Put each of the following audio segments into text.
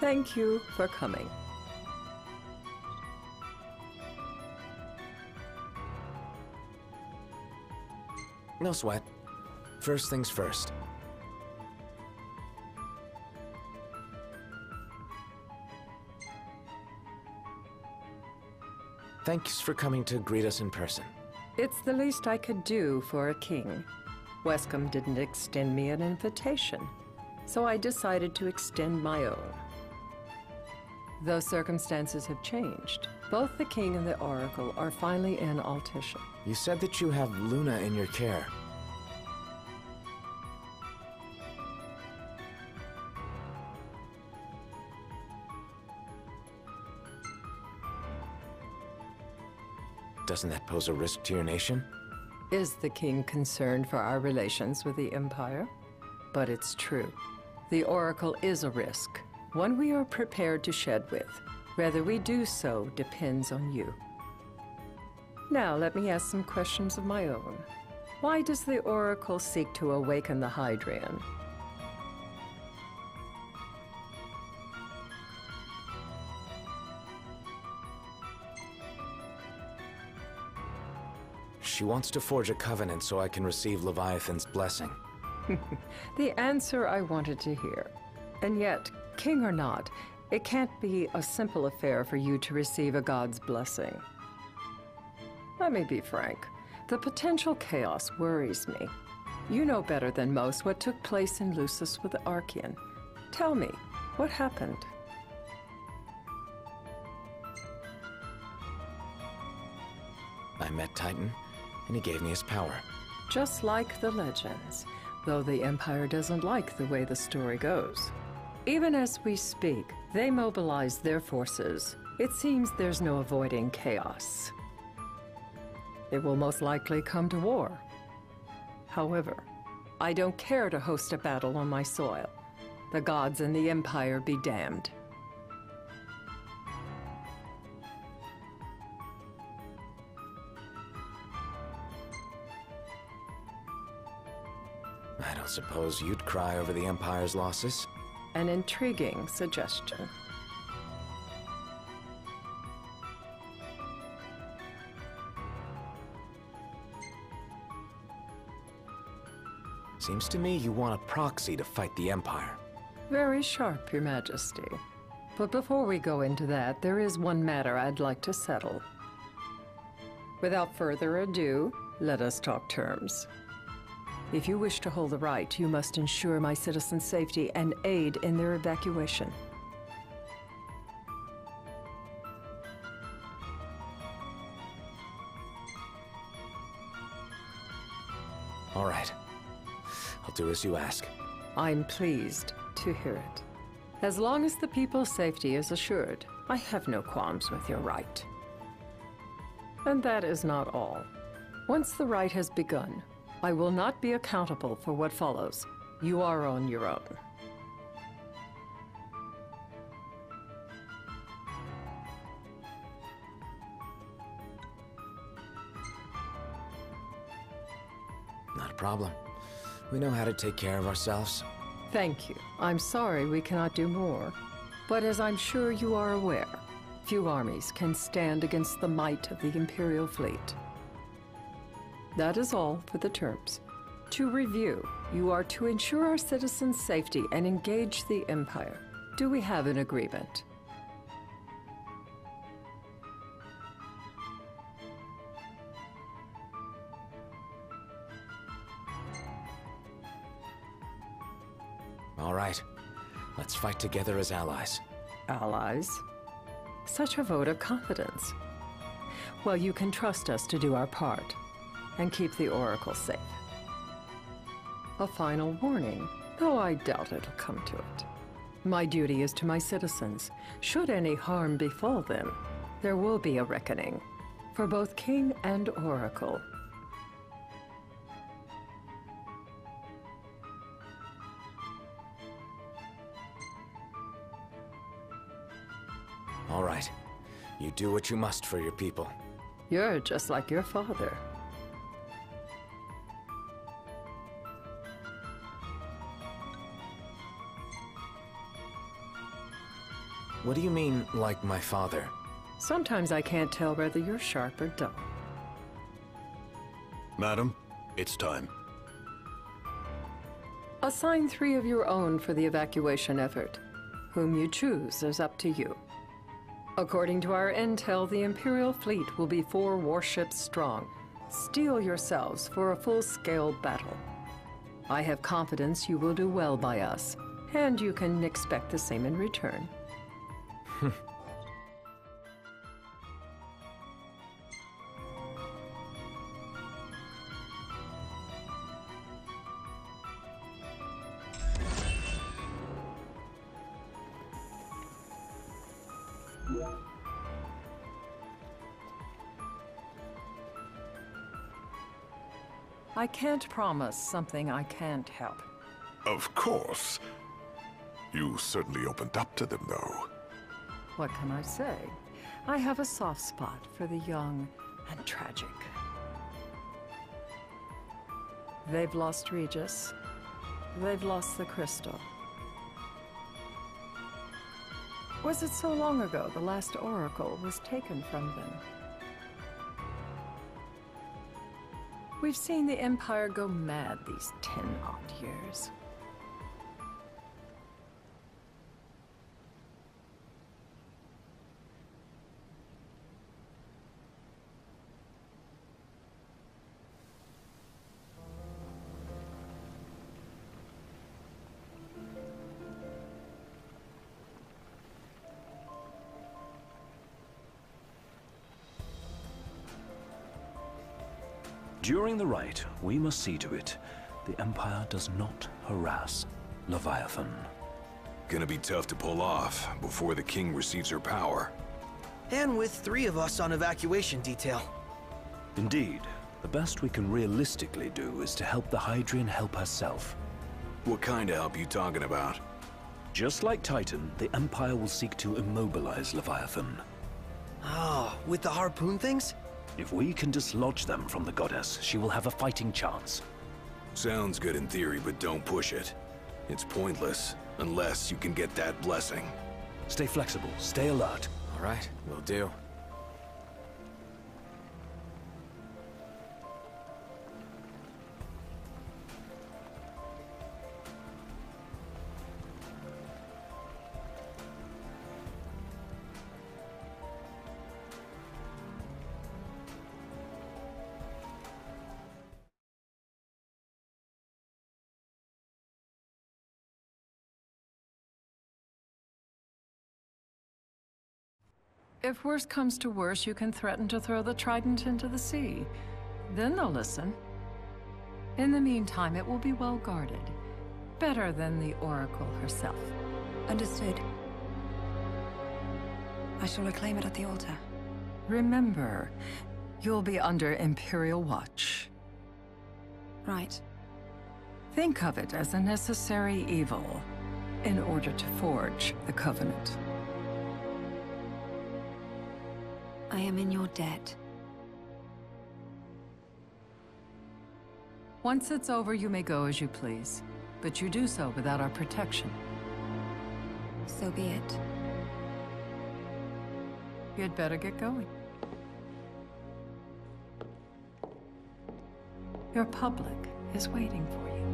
Thank you for coming. No sweat. First things first. Thanks for coming to greet us in person. It's the least I could do for a king. Wescom didn't extend me an invitation, so I decided to extend my own. Though circumstances have changed, both the king and the oracle are finally in Altissia. You said that you have Luna in your care. Doesn't that pose a risk to your nation? Is the king concerned for our relations with the Empire? But it's true. The oracle is a risk, one we are prepared to shed with. Whether we do so depends on you. Now let me ask some questions of my own. Why does the oracle seek to awaken the Hydrian? She wants to forge a covenant so I can receive Leviathan's blessing. The answer I wanted to hear. And yet, king or not, it can't be a simple affair for you to receive a god's blessing. Let me be frank. The potential chaos worries me. You know better than most what took place in Lucis with the Archean. Tell me, what happened? I met Titan, and he gave me his power. Just like the legends, though the Empire doesn't like the way the story goes. Even as we speak, they mobilize their forces. It seems there's no avoiding chaos. It will most likely come to war. However, I don't care to host a battle on my soil. The gods and the Empire be damned. I don't suppose you'd cry over the Empire's losses? An intriguing suggestion. Seems to me you want a proxy to fight the Empire. Very sharp, Your Majesty. But before we go into that, there is one matter I'd like to settle. Without further ado, let us talk terms. If you wish to hold the right, you must ensure my citizens' safety and aid in their evacuation. All right. I'll do as you ask. I'm pleased to hear it. As long as the people's safety is assured, I have no qualms with your right. And that is not all. Once the right has begun, I will not be accountable for what follows. You are on your own. Not a problem. We know how to take care of ourselves. Thank you. I'm sorry we cannot do more. But as I'm sure you are aware, few armies can stand against the might of the Imperial fleet. That is all for the terms. To review, you are to ensure our citizens' safety and engage the Empire. Do we have an agreement? All right. Let's fight together as allies. Allies? Such a vote of confidence. Well, you can trust us to do our part and keep the Oracle safe. A final warning, though I doubt it'll come to it. My duty is to my citizens. Should any harm befall them, there will be a reckoning for both King and Oracle. All right. You do what you must for your people. You're just like your father. What do you mean, like my father? Sometimes I can't tell whether you're sharp or dull. Madam, it's time. Assign 3 of your own for the evacuation effort. Whom you choose is up to you. According to our intel, the Imperial fleet will be 4 warships strong. Steel yourselves for a full-scale battle. I have confidence you will do well by us, and you can expect the same in return. I can't promise something I can't help. Of course. You certainly opened up to them, though. What can I say? I have a soft spot for the young and tragic. They've lost Regis. They've lost the crystal. Was it so long ago the last oracle was taken from them? We've seen the Empire go mad these 10-odd years. During the rite, we must see to it the Empire does not harass Leviathan. Gonna be tough to pull off before the king receives her power. And with 3 of us on evacuation detail. Indeed, the best we can realistically do is to help the Hydrian help herself. What kind of help you talking about? Just like Titan, the Empire will seek to immobilize Leviathan. Oh, with the harpoon things? If we can dislodge them from the goddess, she will have a fighting chance. Sounds good in theory, but don't push it. It's pointless, unless you can get that blessing. Stay flexible, stay alert. All right, will do. If worse comes to worse, you can threaten to throw the Trident into the sea. Then they'll listen. In the meantime, it will be well guarded. Better than the Oracle herself. Understood. I shall reclaim it at the altar. Remember, you'll be under Imperial watch. Right. Think of it as a necessary evil in order to forge the Covenant. I am in your debt. Once it's over, you may go as you please. But you do so without our protection. So be it. You'd better get going. Your public is waiting for you.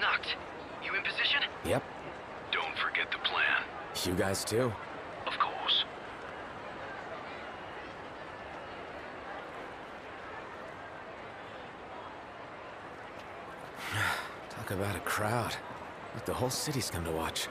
Noct, you in position? Yep. Don't forget the plan. You guys too? Of course. Talk about a crowd. Like the whole city's come to watch.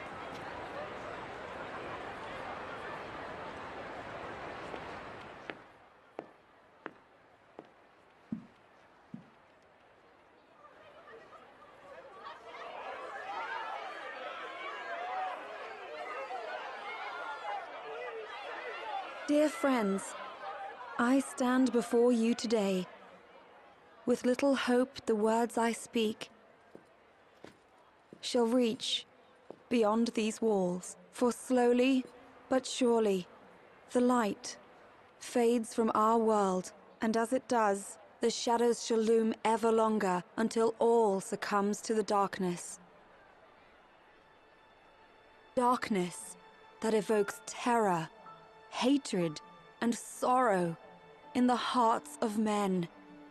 Dear friends, I stand before you today with little hope the words I speak shall reach beyond these walls. For slowly but surely the light fades from our world, and as it does, the shadows shall loom ever longer until all succumbs to the darkness. Darkness that evokes terror, hatred, and sorrow in the hearts of men.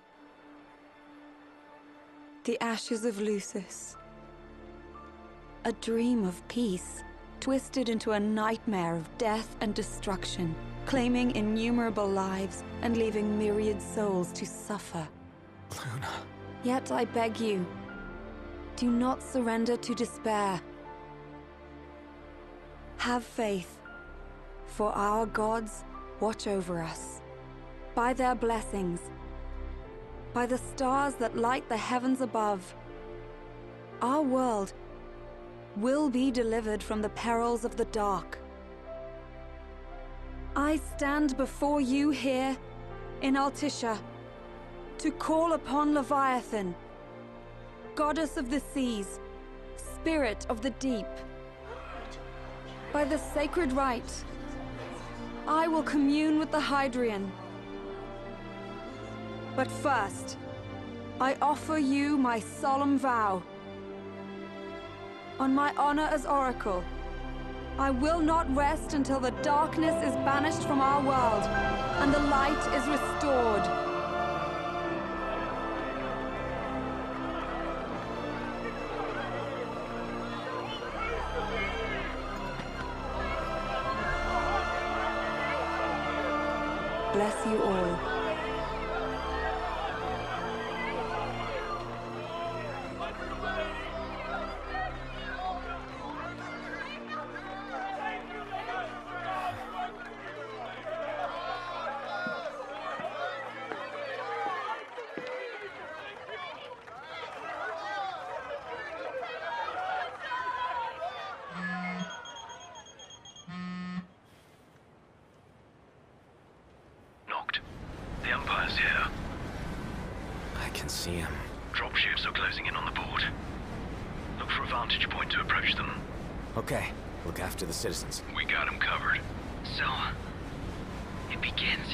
The ashes of Lucis. A dream of peace, twisted into a nightmare of death and destruction, claiming innumerable lives and leaving myriad souls to suffer. Luna. Yet I beg you, do not surrender to despair. Have faith, for our gods watch over us. By their blessings, by the stars that light the heavens above, our world will be delivered from the perils of the dark. I stand before you here in Altissia to call upon Leviathan, goddess of the seas, spirit of the deep. By the sacred rite, I will commune with the Hydrian. But first, I offer you my solemn vow. On my honor as Oracle, I will not rest until the darkness is banished from our world and the light is restored. Bless you all. Noct. The Empire's here. I can see him. Dropships are closing in on the port. Look for a vantage point to approach them. Okay, look after the citizens. We got them covered. So, it begins.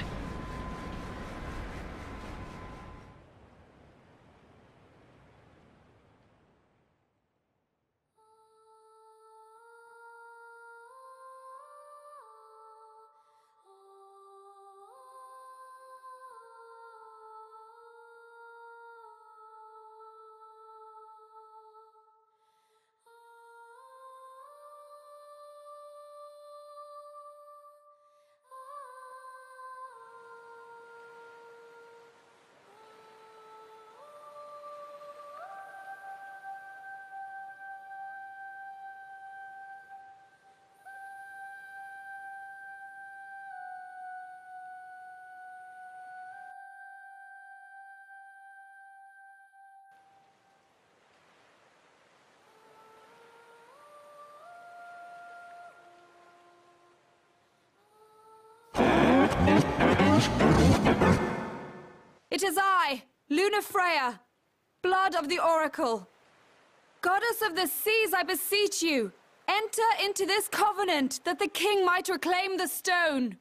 It is I, Lunafreya, blood of the Oracle. Goddess of the seas, I beseech you, enter into this covenant that the king might reclaim the stone.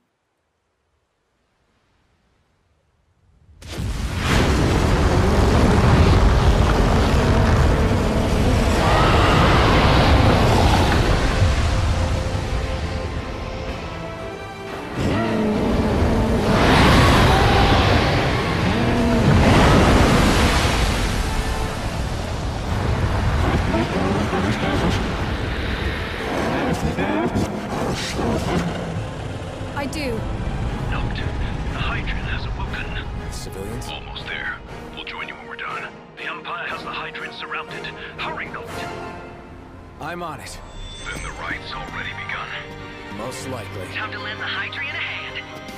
I do. Noct, the Hydraean has awoken. Civilians? Almost there. We'll join you when we're done. The Empire has the Hydraean surrounded. Hurry, Noct. I'm on it. Then the right's already begun. Most likely. Time to lend the Hydraean a hand.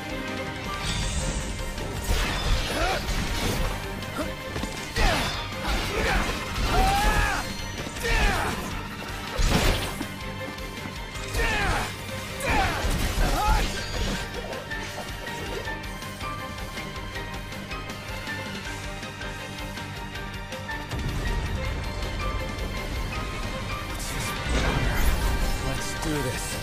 Let's do this.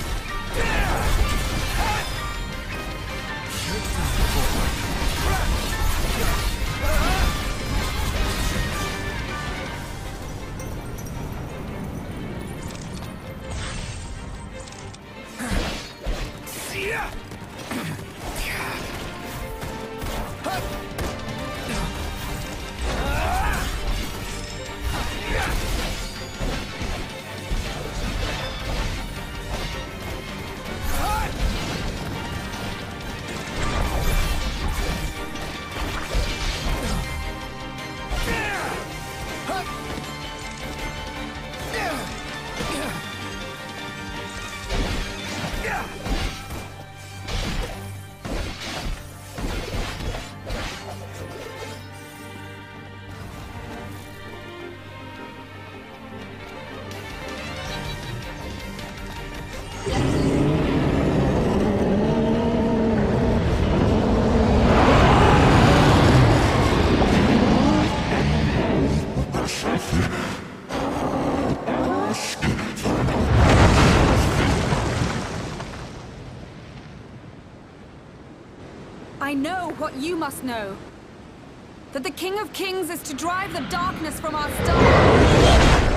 I know what you must know. That the King of Kings is to drive the darkness from our star.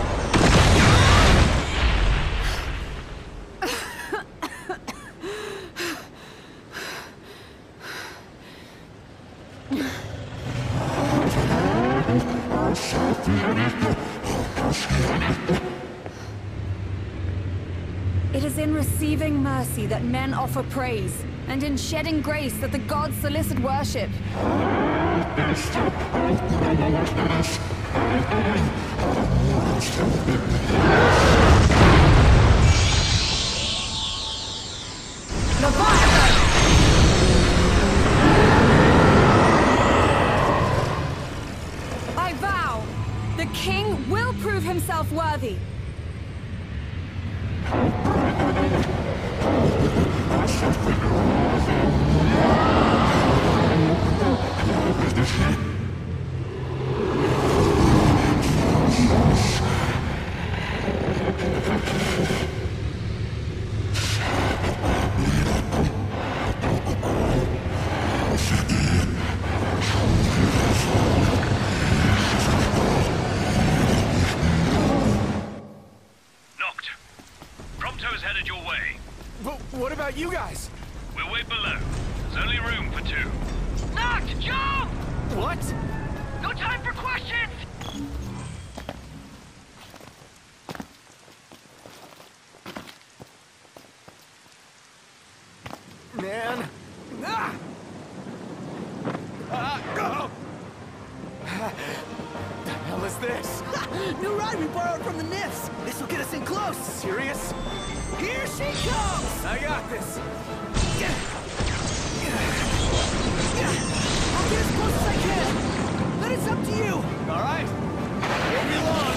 It is in receiving mercy that men offer praise, and in shedding grace that the gods solicit worship. Leviathan! I vow, the king will prove himself worthy. Noct, Prompto's headed your way. But what about you guys? We'll wait below. There's only room for two. Noct, jump! What? No time for questions! Man. Ah! Oh! The hell is this? New ride we borrowed from the Nifs. This will get us in close. Serious? Here she comes! I got this. I'll get as close as I can. Then it's up to you. All right. Won't be long.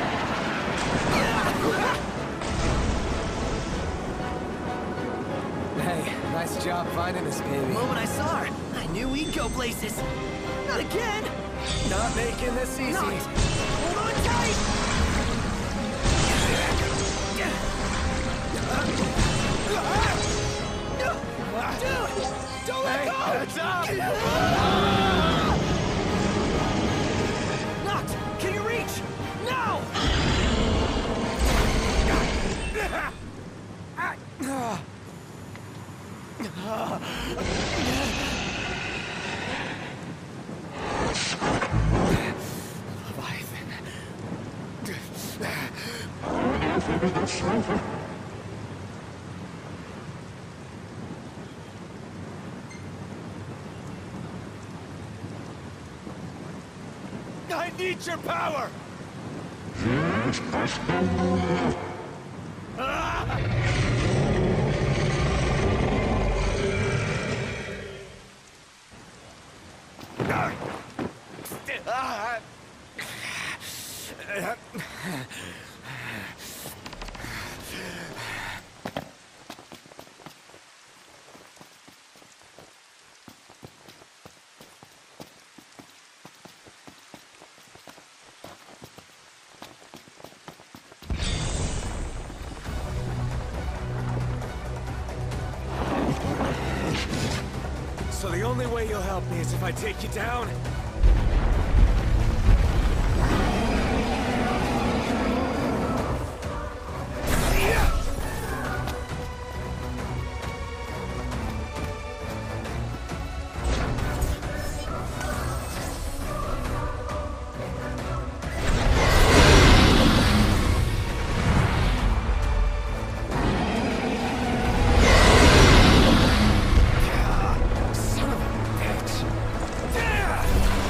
Hey, nice job finding this baby. The moment I saw her, I knew we'd go places. Not again. Not making this easy. Not. Hold on tight. Dude, don't let go. Heads up. Noct, can you reach? Now! I need your power! So the only way you'll help me is if I take you down? Son of a bitch!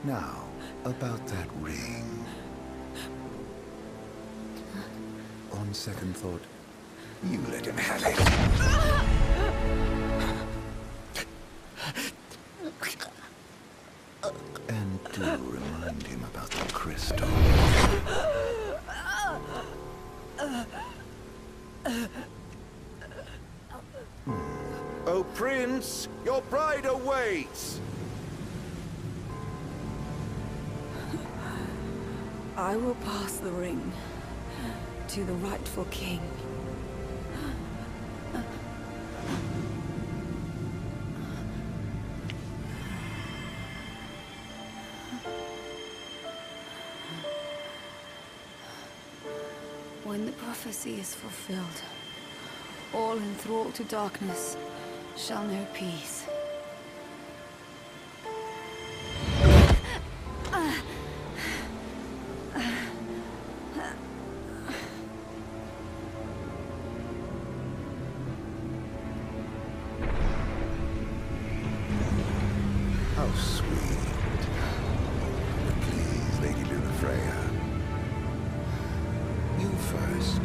Now, about that ring. On second thought, you let him have it. And do remind him about the crystal. Oh, Prince, your bride awaits! I will pass the ring to the rightful king. When the prophecy is fulfilled, all enthralled to darkness shall know peace. How sweet. But please, Lady Lunafreya. You first.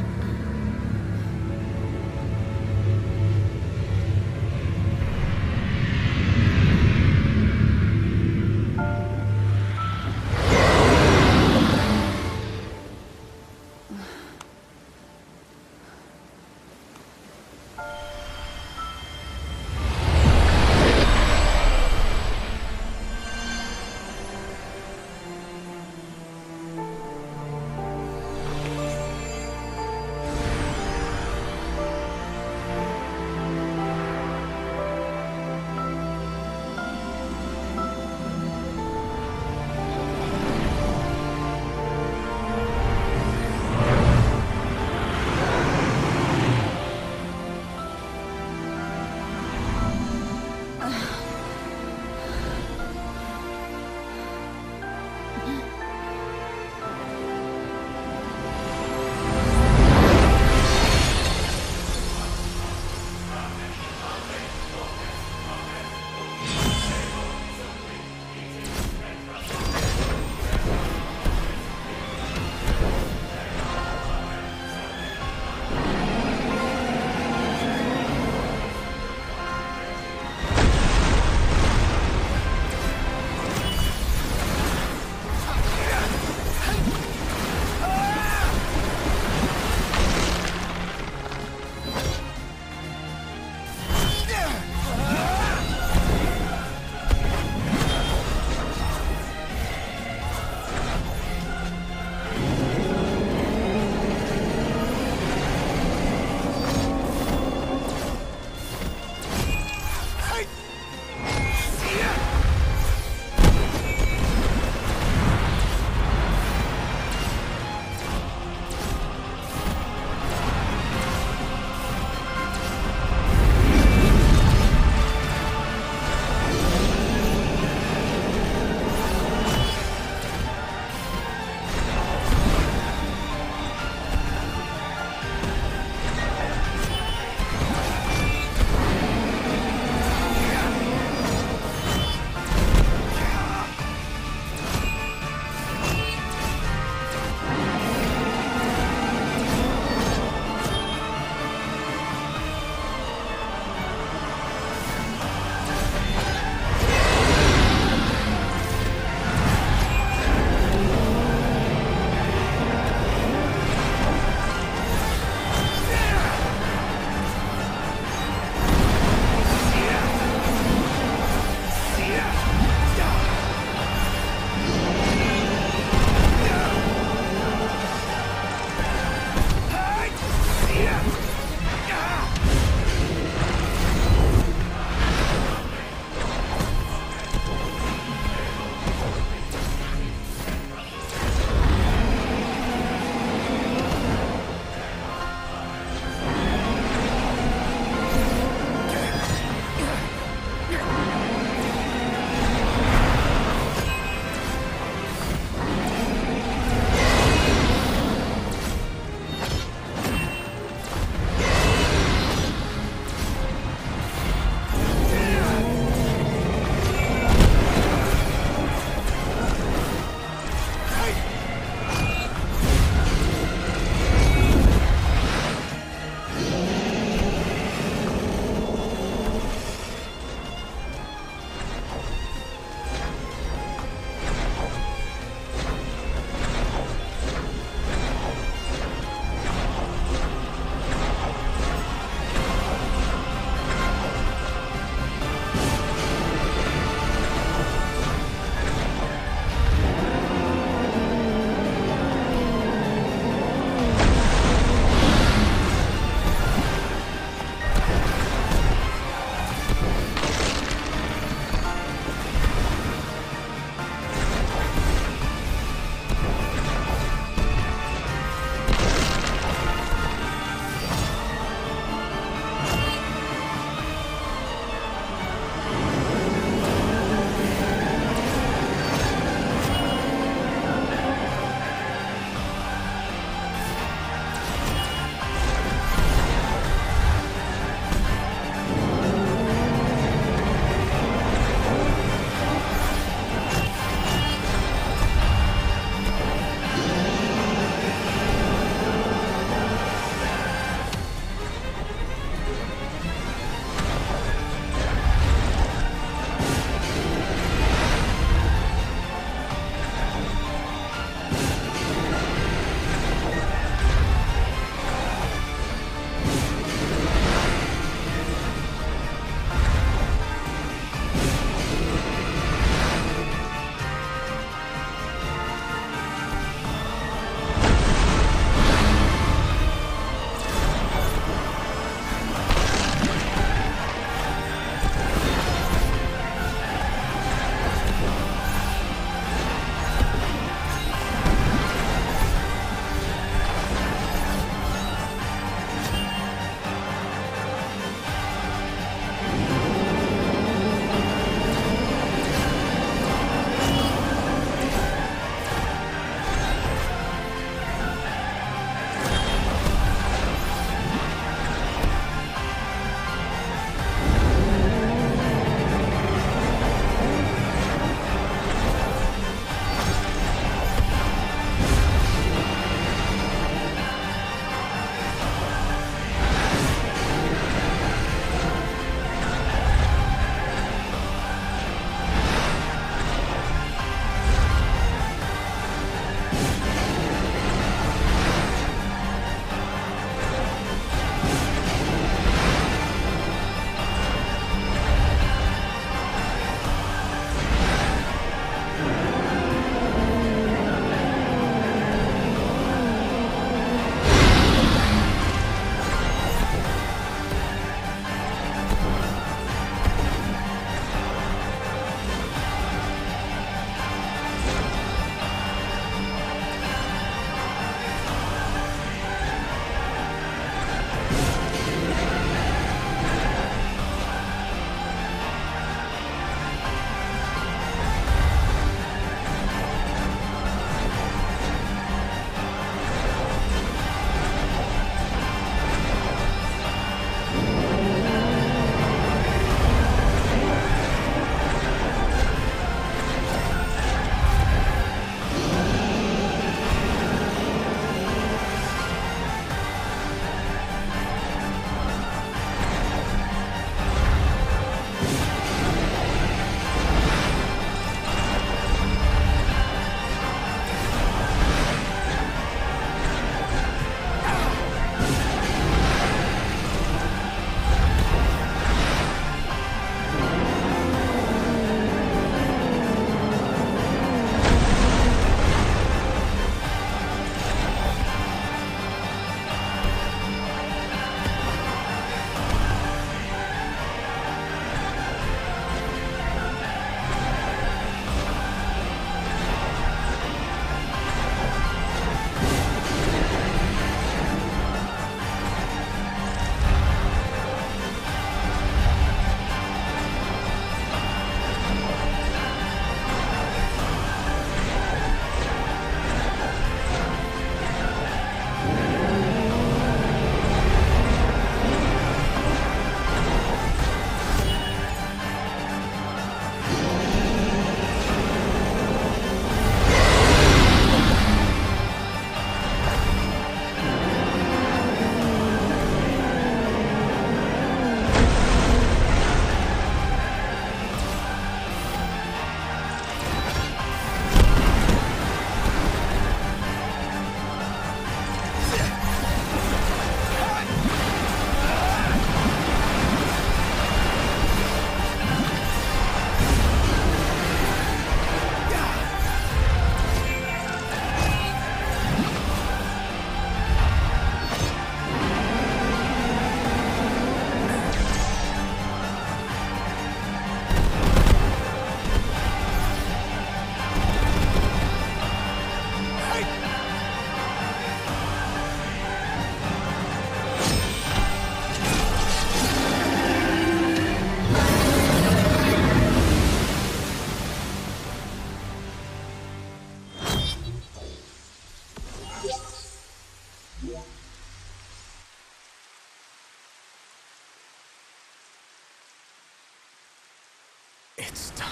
It's done.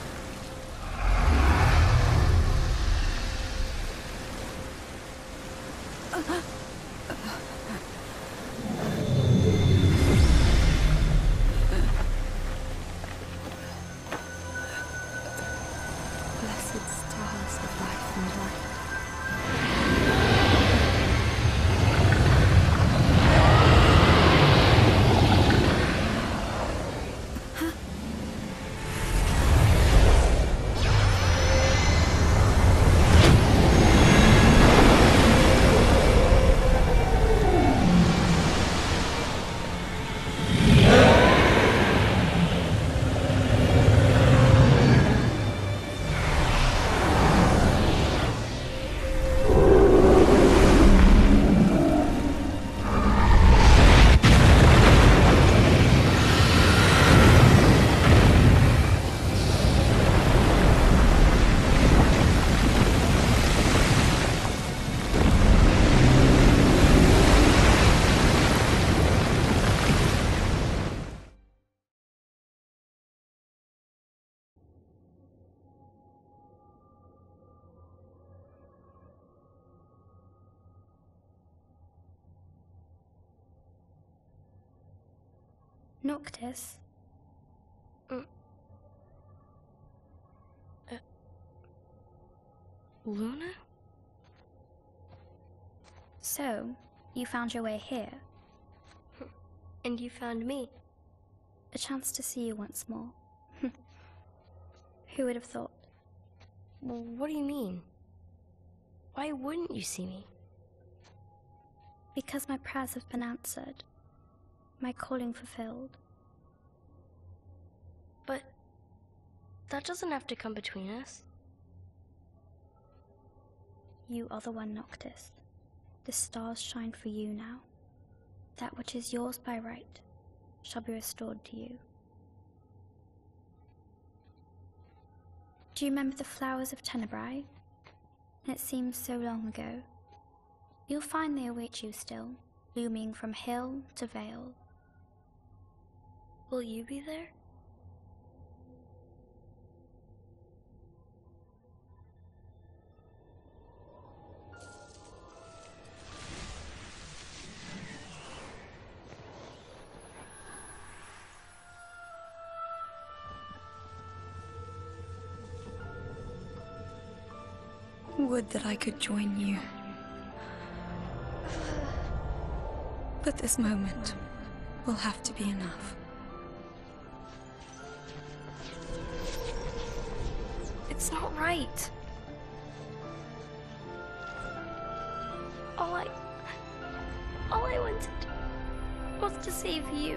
Blessed stars of life and light. Noctis? Luna? So, you found your way here. And you found me. A chance to see you once more. Who would have thought? Well, what do you mean? Why wouldn't you see me? Because my prayers have been answered. My calling fulfilled. But that doesn't have to come between us. You are the one, Noctis. The stars shine for you now. That which is yours by right shall be restored to you. Do you remember the flowers of Tenebrae? It seems so long ago. You'll find they await you still, blooming from hill to vale. Will you be there? Would that I could join you. But this moment will have to be enough. It's not right. All I wanted was to save you.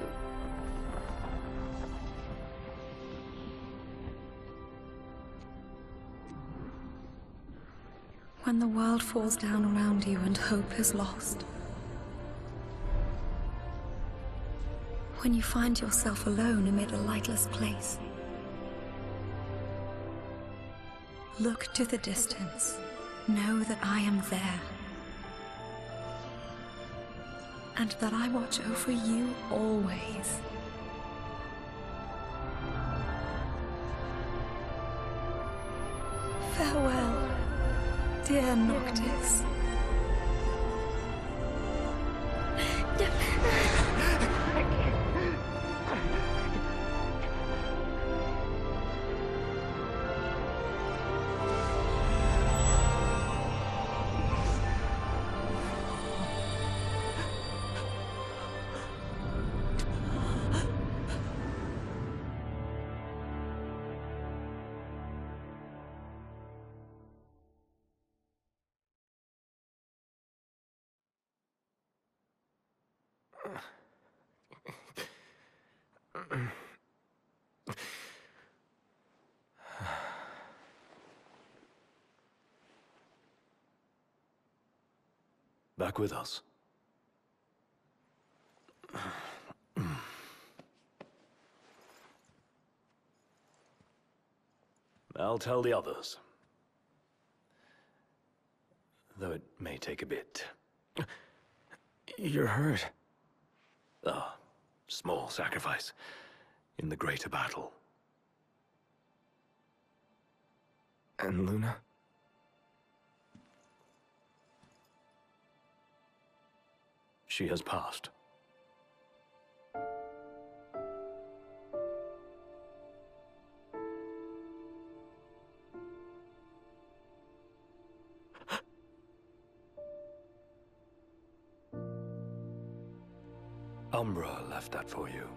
When the world falls down around you and hope is lost. When you find yourself alone amid a lightless place. Look to the distance. Know that I am there. And that I watch over you always. Farewell, dear Noctis. Back with us. I'll tell the others. Though it may take a bit. You're hurt. Ah, small sacrifice in the greater battle. And Luna? She has passed. Umbra left that for you.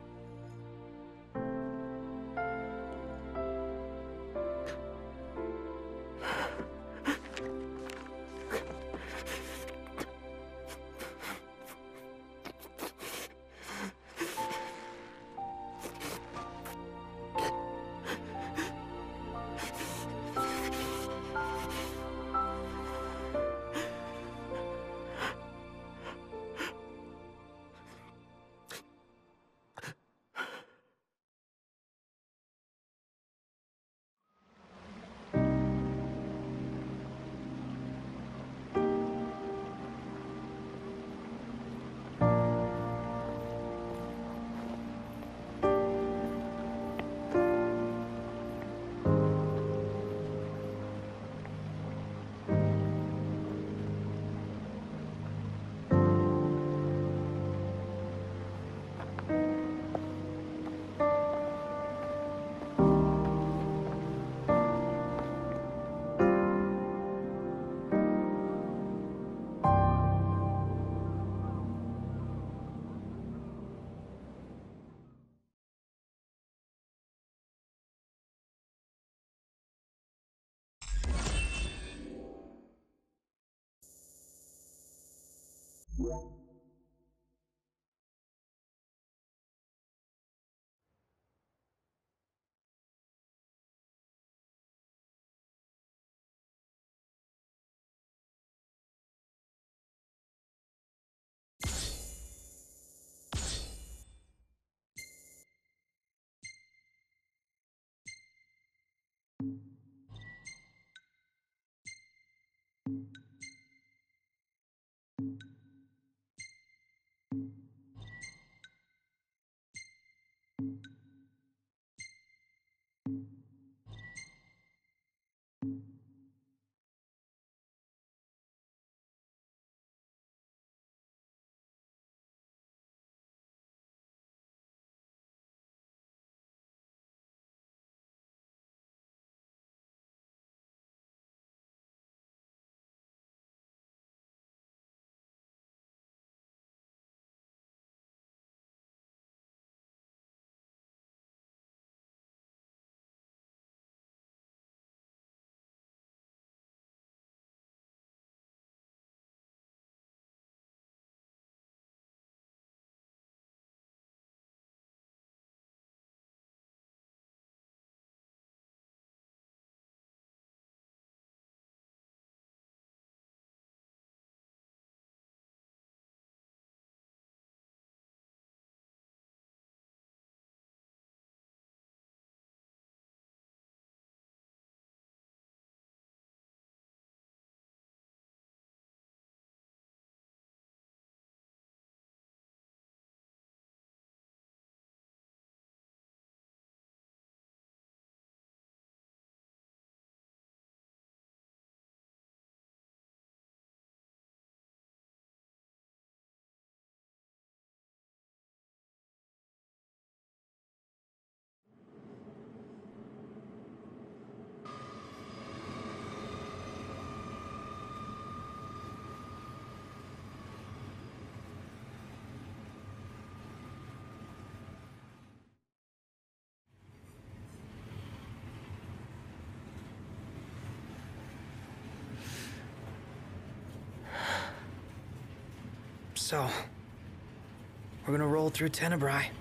So, we're gonna roll through Tenebrae.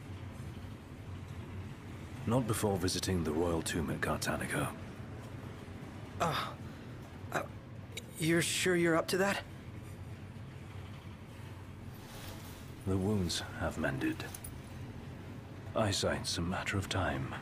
Not before visiting the royal tomb at Cartanica. You're sure you're up to that? The wounds have mended. Eyesight's a matter of time.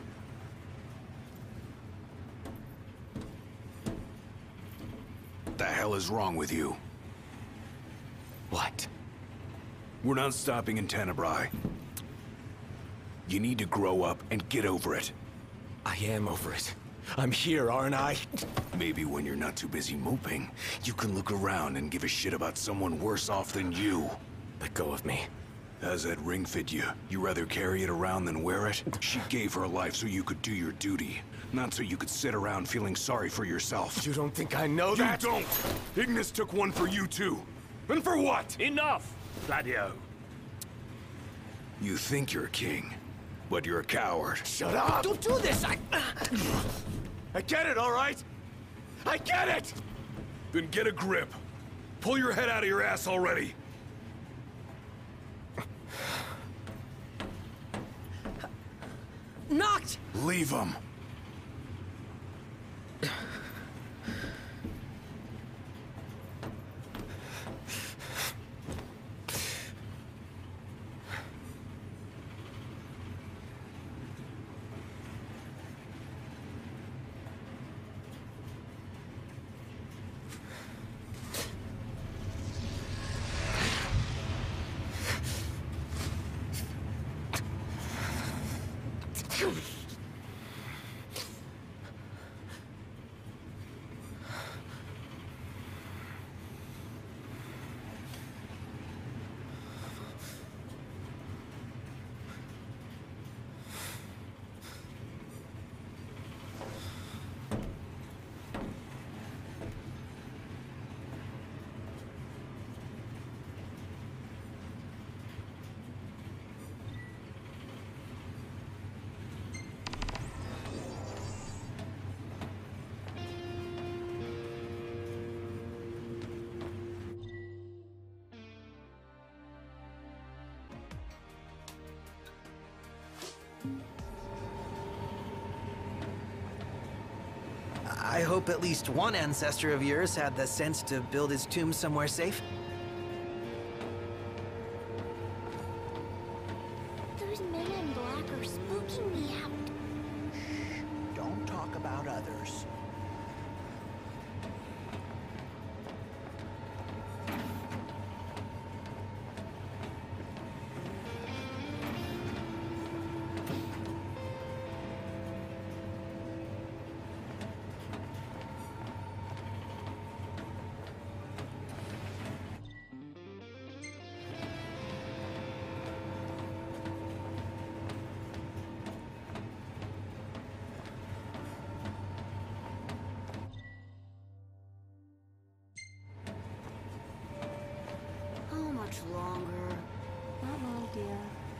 What the hell is wrong with you? What? We're not stopping in Tenebrae. You need to grow up and get over it. I am over it. I'm here, aren't I? Maybe when you're not too busy moping, you can look around and give a shit about someone worse off than you. Let go of me. How's that ring fit you? You rather carry it around than wear it? She gave her life so you could do your duty, not so you could sit around feeling sorry for yourself. You don't think I know that? You don't! Ignis took one for you too. And for what? Enough, Gladio. You think you're king, but you're a coward. Shut up! Don't do this! I get it, all right? I get it! Then get a grip. Pull your head out of your ass already. Knocked! Leave him. I hope at least one ancestor of yours had the sense to build his tomb somewhere safe. Those men in black are spooking me out. Shh. Don't talk about others. Longer. Not long, dear.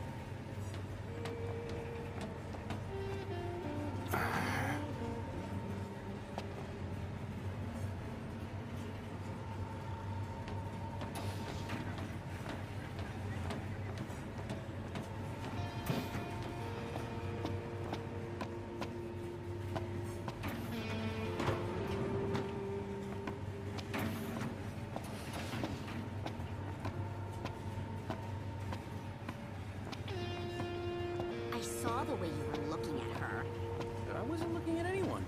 I saw the way you were looking at her. I wasn't looking at anyone.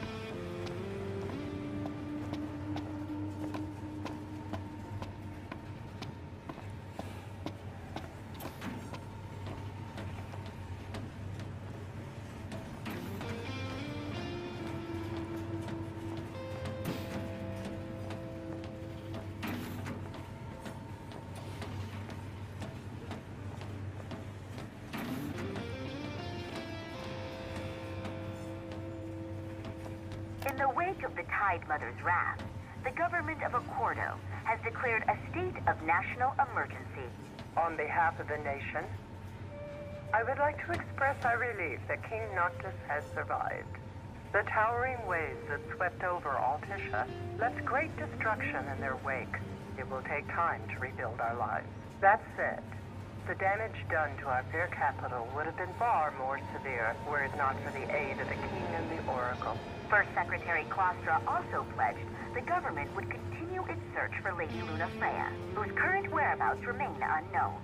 In the wake of the Tide Mother's wrath, the government of Accordo has declared a state of national emergency. On behalf of the nation, I would like to express our relief that King Noctis has survived. The towering waves that swept over Altissia left great destruction in their wake. It will take time to rebuild our lives. That said, the damage done to our fair capital would have been far more severe were it not for the aid of the King and the Oracle. First Secretary Claustra also pledged the government would continue its search for Lady Lunafreya, whose current whereabouts remain unknown.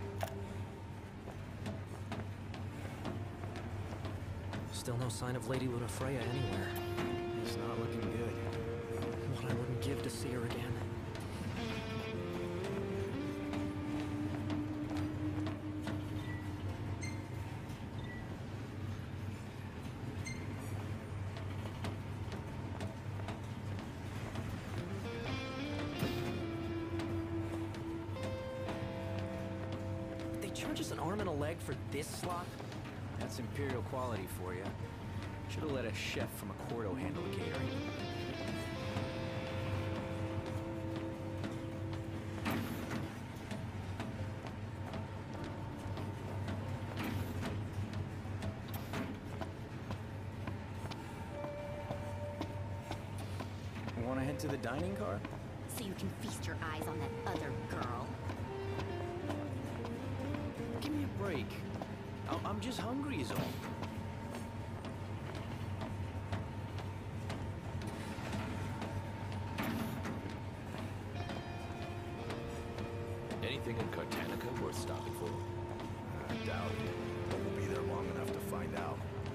Still no sign of Lady Lunafreya anywhere. It's not looking good. What I wouldn't give to see her again. charge us an arm and a leg for this slop? That's Imperial quality for you. Should have let a chef from Accordo handle the catering. Want to head to the dining car? So you can feast your eyes on that other girl. Give me a break. I'm just hungry is all. Anything in Cartanica worth stopping for? I doubt it. But we'll be there long enough to find out.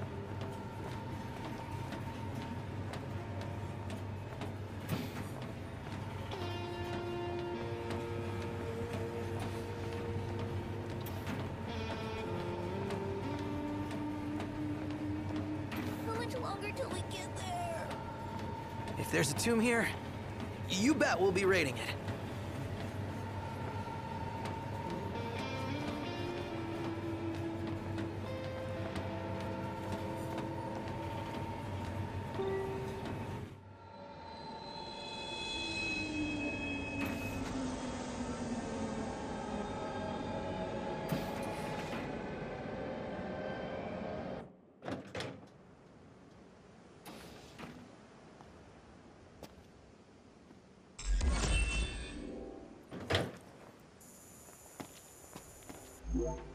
How much longer till we get there? If there's a tomb here, you bet we'll be raiding it. Yeah.